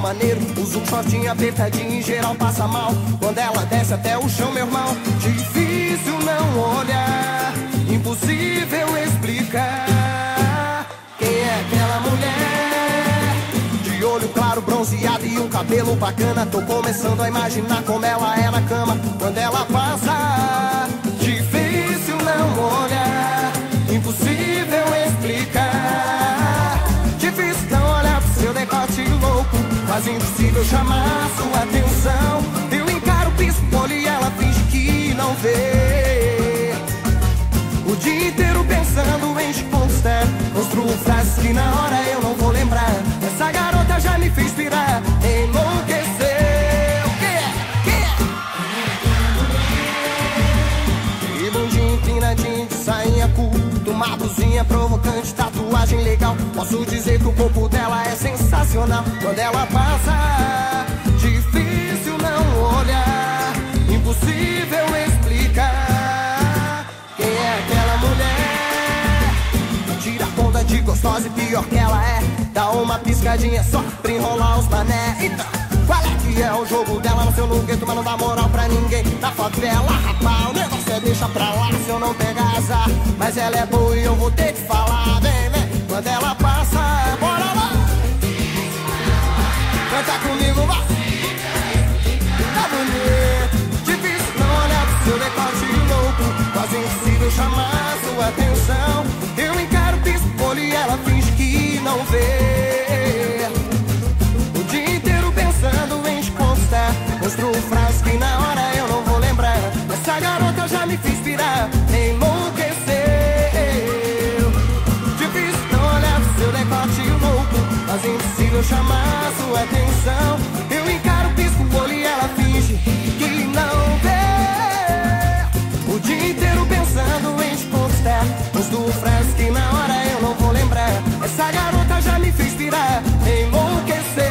maneiro. Usa um shortinho apertadinho, em geral passa mal. Quando ela desce até o chão, meu irmão, difícil não olhar, impossível explicar. Quem é aquela mulher? De olho claro, bronzeado e um cabelo bacana. Tô começando a imaginar como ela é na cama. Quando ela passa, difícil não olhar, impossível explicar. Difícil não olhar pro seu decote louco, quase impossível chamar sua atenção. Eu encaro o pisco e ela finge que não vê. O dia inteiro pensando em te conquistar, construo frases que na hora eu não vou lembrar. Essa garota já me fez pirar, enlouquecer. E bundinha empinadinha de sainha curta, uma blusinha provocante, tatuagem legal. Posso dizer que o corpo dela é sensacional. Quando ela passa, difícil não olhar, impossível explicar. Quem é aquela mulher? Tira a ponta de gostosa e pior que ela é. Dá uma piscadinha só pra enrolar os mané. Então, qual é que é o jogo dela? Nasceu no gueto, mas não dá moral pra ninguém. Na favela, rapaz, o negócio é deixa pra lá se eu não pegar azar. Mas ela é boa e eu vou ter que falar, vem, vem. Quando ela passa, bora lá, canta comigo, vai. Tá bonito, difícil não olhar pro seu decote louco, quase impossível chamar sua atenção. Eu encaro o pisco e ela finge que não vê. O dia inteiro pensando em te conquistar, construo frases que na hora eu não vou lembrar. Essa garota já me fez pirar, enlouqueceu. Difícil não olhar pro seu decote louco, quase impossível chamar sua atenção. Eu encaro o pisco e ela finge que não vê. O dia inteiro pensando em te conquistar, construo frases que na hora eu não vou lembrar. Essa garota já me fez pirar, enlouqueceu.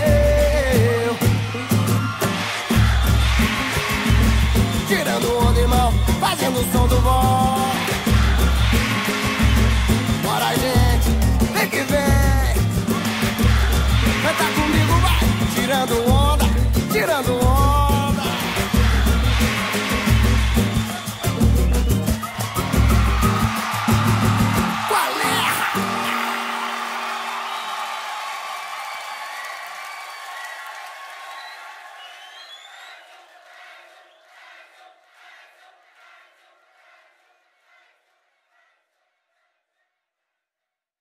Tirando onda, irmão, fazendo o som do voz.